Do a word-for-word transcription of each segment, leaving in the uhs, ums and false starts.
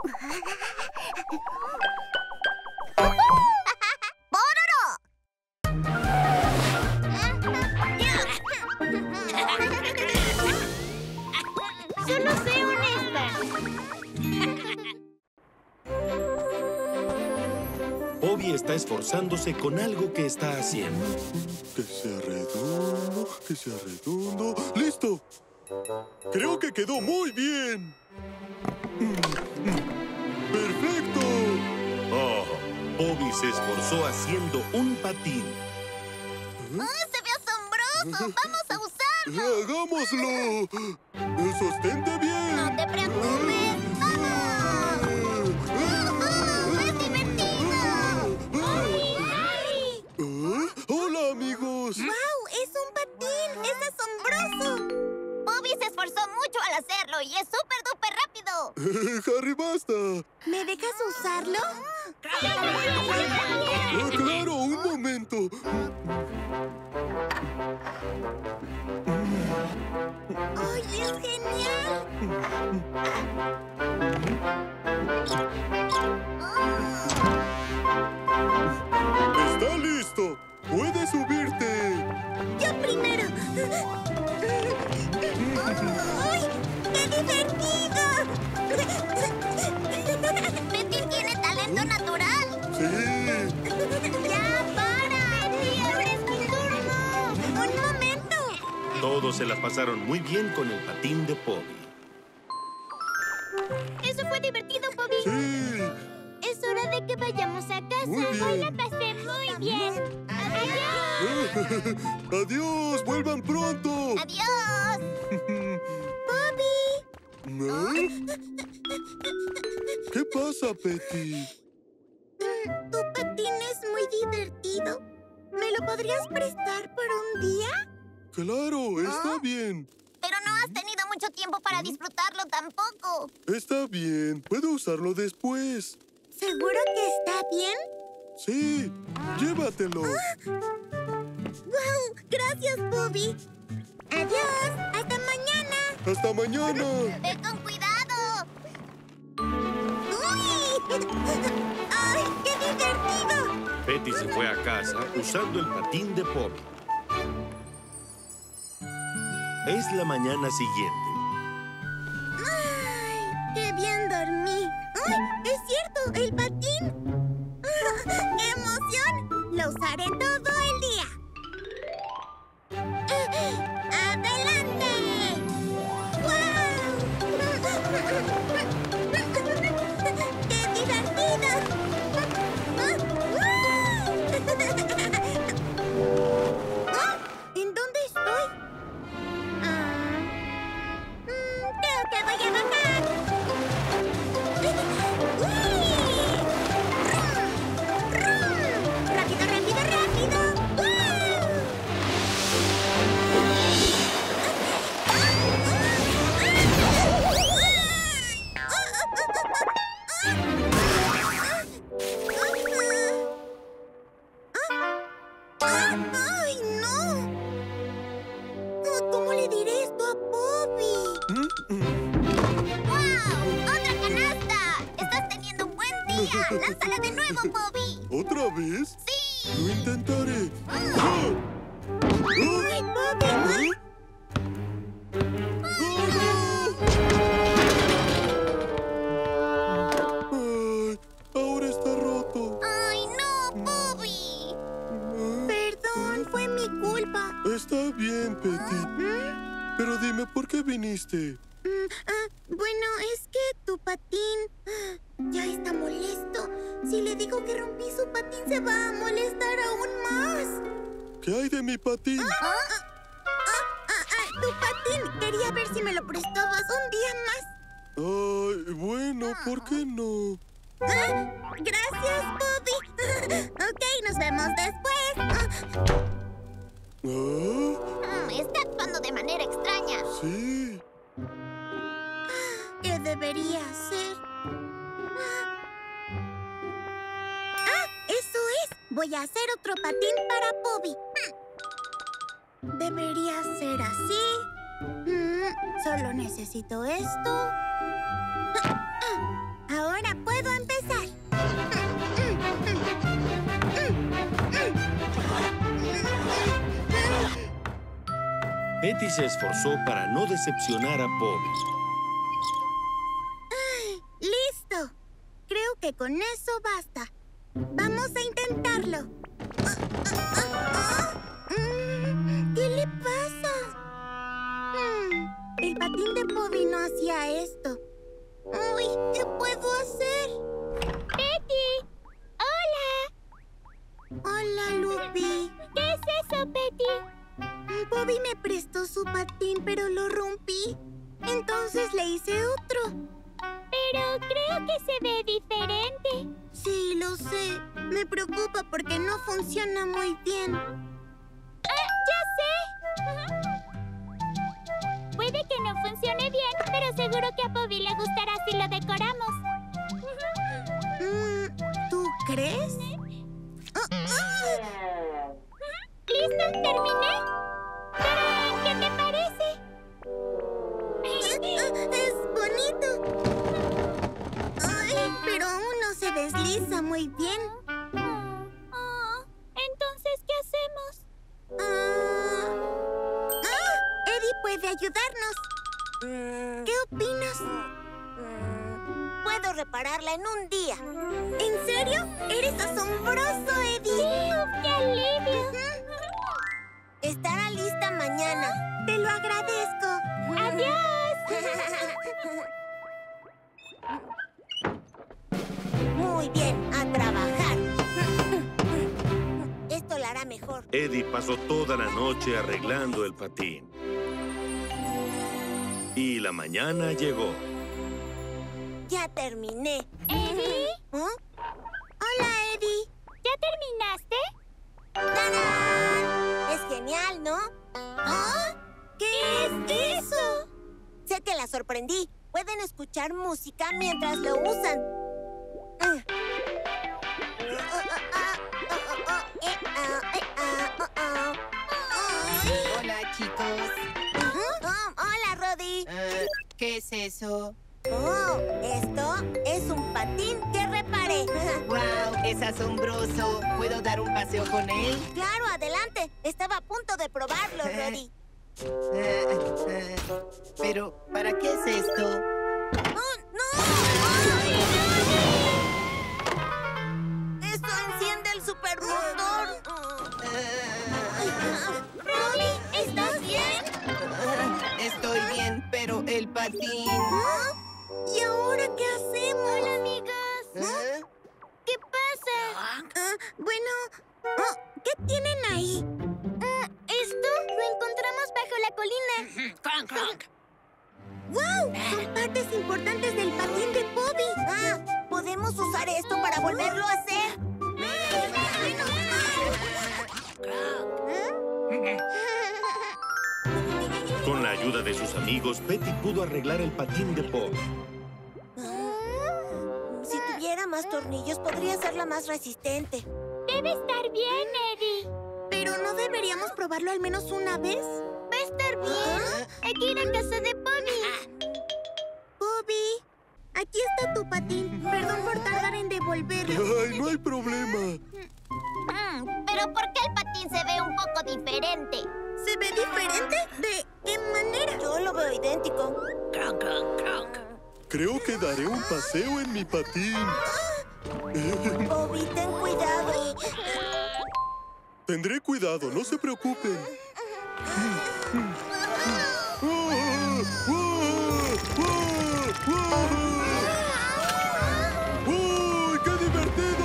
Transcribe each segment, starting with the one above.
Solo sé honesta. Bobby está esforzándose con algo que está haciendo. Que sea redondo, que sea redondo. ¡Listo! Creo que quedó muy bien. ¡Perfecto! Oh, Bobby se esforzó haciendo un patín. ¡Oh, se ve asombroso! ¡Vamos a usarlo! ¡Hagámoslo! ¡Sostente bien! ¡No te preocupes! ¡Vamos! ¡Uh-huh! ¡Es divertido! ¡Ay! ¿Eh? ¡Hola, amigos! ¡Wow! ¡Es un patín! ¡Es asombroso! Bobby se esforzó mucho al hacerlo y es súper duper rápido. Harry, basta. ¿Me dejas usarlo? Ah, claro, un momento. ¡Ay, es genial! Está listo. Puedes subirte. ¡Yo primero! ¡Ay, qué divertido! ¡Betty tiene talento natural! Sí. ¡Ya, para! ¡Betty, ahora es mi turno! ¡Un momento! Todos se la pasaron muy bien con el patín de Bobby. Eso fue divertido, Bobby. Sí. Es hora de que vayamos a casa. Muy bien. Hoy la pasé muy bien. ¡Adiós! Adiós. Vuelvan pronto. ¡Adiós! ¡Bobby! ¿Eh? ¿Qué pasa, Betty? Tu patín es muy divertido. ¿Me lo podrías prestar por un día? Claro, está ¿Ah? bien. Pero no has tenido mucho tiempo para disfrutarlo tampoco. Está bien. Puedo usarlo después. ¿Seguro que está bien? Sí. Llévatelo. ¡Wow! Gracias, Bobby. Adiós. Hasta mañana. Hasta mañana. ¡Ve con cuidado! ¡Uy! ¡Ay, qué divertido! Betty se fue a casa usando el patín de Bobby. Es la mañana siguiente. ¡Ay, qué bien dormí! ¡Ay, es cierto! ¡El patín! ¡Qué emoción! ¡Lo usaré todo el día! ¡Adelante! ¡Wow! ¡Qué divertido! ¿Ah? ¿En dónde estoy? Ah, mm, creo que voy a bajar. ¡Uy! ¡Rum! ¡Rum! ¡Rápido, rápido, rápido! ¡Ay, no! ¿Cómo le diré esto a Bobby? ¡Wow! ¡Otra canasta! ¡Estás teniendo un buen día! ¡Lánzala de nuevo, Bobby! ¿Otra vez? ¡Sí! Lo intentaré. ¡Ay, ¡Ah! Bobby! ¿Eh? ¡Ay! Ahora está roto. ¡Ay, no, Bobby! Perdón, fue mi culpa. Está bien, Betty. ¿Mm? Pero dime, ¿por qué viniste? Mm, ah, bueno, es que tu patín ah, ya está molesto. Si le digo que rompí su patín, se va a molestar aún más. ¿Qué hay de mi patín? Ah, ah, ah, ah, ah, tu patín. Quería ver si me lo prestabas un día más. Ay, bueno, ¿por qué no? Ah, gracias, Bobby. Ok, nos vemos después. Ah, ¿Ah? mm, está actuando de manera extraña. Sí. ¿Qué debería hacer? ¡Ah! ¡Eso es! Voy a hacer otro patín para Bobby. Hmm. Debería ser así. Mm, solo necesito esto. Ahora Betty se esforzó para no decepcionar a Bobby. Ay, ¡listo! Creo que con eso basta. Vamos a intentarlo. Ah, ah, ah, ah. Mm, ¿Qué le pasa? Mm, el patín de Bobby no hacía esto. Uy, ¿qué puedo hacer? ¡Betty! ¡Hola! Hola, Lupi. ¿Qué es eso, Betty? Bobby me prestó su patín, pero lo rompí. Entonces le hice otro. Pero creo que se ve diferente. Sí, lo sé. Me preocupa porque no funciona muy bien. ¡Ah, ya sé! Puede que no funcione bien, pero seguro que a Bobby le gustará si lo decoramos. Mm, ¿Tú crees? Ah, ah. ¿Listo? ¿Terminé? ¡Tarán! ¿Qué te parece? Es bonito. Ay, pero aún no se desliza muy bien. Oh, entonces, ¿qué hacemos? Ah, ah, Eddie puede ayudarnos. ¿Qué opinas? Puedo repararla en un día. ¿En serio? ¡Eres asombroso, Eddie! ¡Sí! ¡Qué alivio! Estará lista mañana. Te lo agradezco. ¡Adiós! Muy bien, a trabajar. Esto la hará mejor. Eddie pasó toda la noche arreglando el patín. Y la mañana llegó. Ya terminé. ¿Eddie? ¿Ah? Hola, Eddie. ¿Ya terminaste? ¡Tarán! Es genial, ¿no? ¿Ah? ¿Qué es eso? Sé que la sorprendí. Pueden escuchar música mientras lo usan. Hola, chicos. Oh, hola, Roddy. Ah, ¿qué es eso? Oh, esto es un patín que reparé. ¡Wow! Es asombroso. ¿Puedo dar un paseo con él? Claro, adelante. Estaba a punto de probarlo, Roddy. Ah, ah, pero, ¿para qué es esto? ¡Oh, no! ¡Esto enciende el supermotor! Roddy, ¿estás bien? Ah, estoy bien, pero el patín... ¿Ah? ¿Y ahora qué hacemos? Hola, amigos. ¿Ah? ¿Qué pasa? Ah, bueno, oh, ¿qué tienen ahí? Ah, ¿esto? Lo encontramos bajo la colina. ¡Wow! Son partes importantes del patín de Bobby. Ah, ¿podemos usar esto para volverlo a hacer? Con la ayuda de sus amigos, Betty pudo arreglar el patín de Bobby. Si tuviera más tornillos, podría hacerla más resistente. Debe estar bien, Eddie. ¿Pero no deberíamos probarlo al menos una vez? Va a estar bien. Hay que ir a casa de Bobby. Bobby, aquí está tu patín. Perdón por tardar en devolverlo. Ay, no hay problema. Mm, pero ¿por qué el patín se ve un poco diferente? ¿Se ve diferente? ¿De qué manera? Yo lo veo idéntico. Creo que daré un paseo en mi patín. Bobby, ten cuidado. Tendré cuidado, no se preocupen. ¡Uy, qué divertido!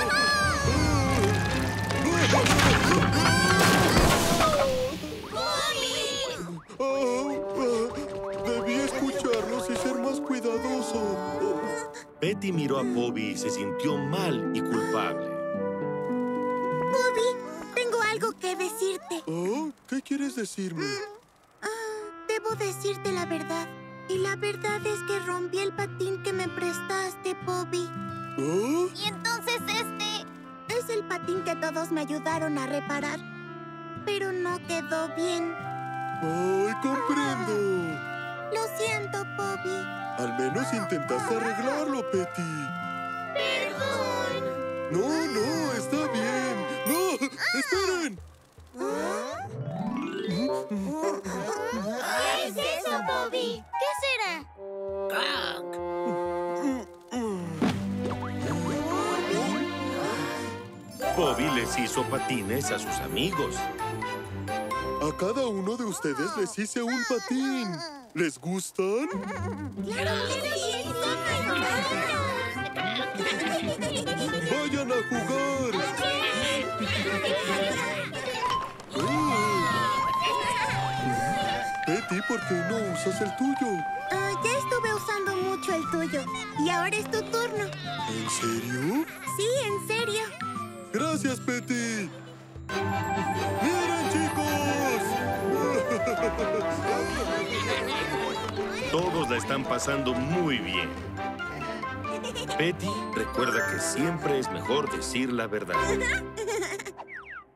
Debí escucharlos y ser más cuidadoso. Betty miró a Bobby y se sintió mal y culpable. Bobby, tengo algo que decirte. Oh, ¿qué quieres decirme? Ah, debo decirte la verdad. Y la verdad es que rompí el patín que me prestaste, Bobby. ¿Oh? Y entonces este... Es el patín que todos me ayudaron a reparar. Pero no quedó bien. ¡Ay, comprendo! Lo siento, Bobby. Al menos intentaste arreglarlo, Betty. Perdón. No, no, está bien. ¡No! ¡Esperen! Bobby les hizo patines a sus amigos. A cada uno de ustedes les hice un patín. ¿Les gustan? ¡Claro que sí! ¡Vayan a jugar! Betty, ¿por qué no usas el tuyo? Ah, ya estuve usando mucho el tuyo. Y ahora es tu turno. ¿En serio? Sí, en serio. ¡Gracias, Betty! ¡Miren, chicos! Todos la están pasando muy bien. Betty recuerda que siempre es mejor decir la verdad.